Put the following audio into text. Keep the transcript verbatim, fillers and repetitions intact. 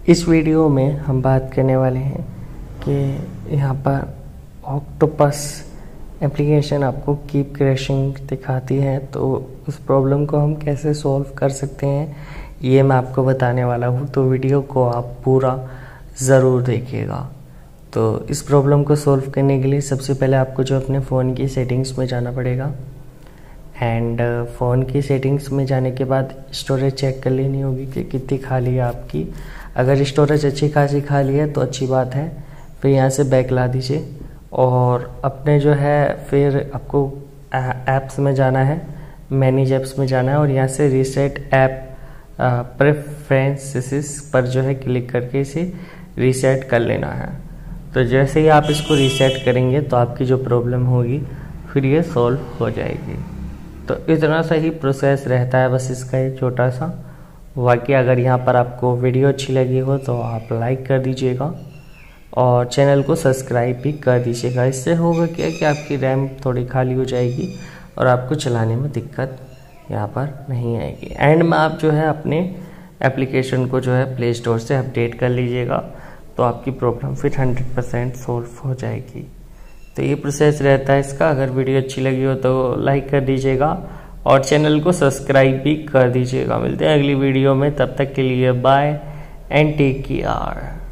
इस वीडियो में हम बात करने वाले हैं कि यहाँ पर ऑक्टोपस एप्लीकेशन आपको कीप क्रैशिंग दिखाती है, तो उस प्रॉब्लम को हम कैसे सॉल्व कर सकते हैं ये मैं आपको बताने वाला हूँ। तो वीडियो को आप पूरा ज़रूर देखिएगा। तो इस प्रॉब्लम को सॉल्व करने के लिए सबसे पहले आपको जो अपने फ़ोन की सेटिंग्स में जाना पड़ेगा एंड फ़ोन की सेटिंग्स में जाने के बाद स्टोरेज चेक कर लेनी होगी कि कितनी खाली है आपकी। अगर स्टोरेज अच्छी खासी खाली है तो अच्छी बात है, फिर यहाँ से बैक ला दीजिए और अपने जो है फिर आपको ऐप्स में जाना है, मैनेज ऐप्स में जाना है और यहाँ से रीसेट ऐप प्रेफरेंसेस पर जो है क्लिक करके इसे रीसेट कर लेना है। तो जैसे ही आप इसको रीसेट करेंगे तो आपकी जो प्रॉब्लम होगी फिर ये सॉल्व हो जाएगी। तो इतना सा ही प्रोसेस रहता है बस इसका, एक छोटा सा। बाकी अगर यहाँ पर आपको वीडियो अच्छी लगी हो तो आप लाइक कर दीजिएगा और चैनल को सब्सक्राइब भी कर दीजिएगा। इससे होगा क्या कि आपकी रैम थोड़ी खाली हो जाएगी और आपको चलाने में दिक्कत यहाँ पर नहीं आएगी। एंड में आप जो है अपने एप्लीकेशन को जो है प्ले स्टोर से अपडेट कर लीजिएगा, तो आपकी प्रॉब्लम फिर हंड्रेड परसेंट सॉल्व हो जाएगी। तो ये प्रोसेस रहता है इसका। अगर वीडियो अच्छी लगी हो तो लाइक कर दीजिएगा और चैनल को सब्सक्राइब भी कर दीजिएगा। मिलते हैं अगली वीडियो में, तब तक के लिए बाय एंड टेक केयर।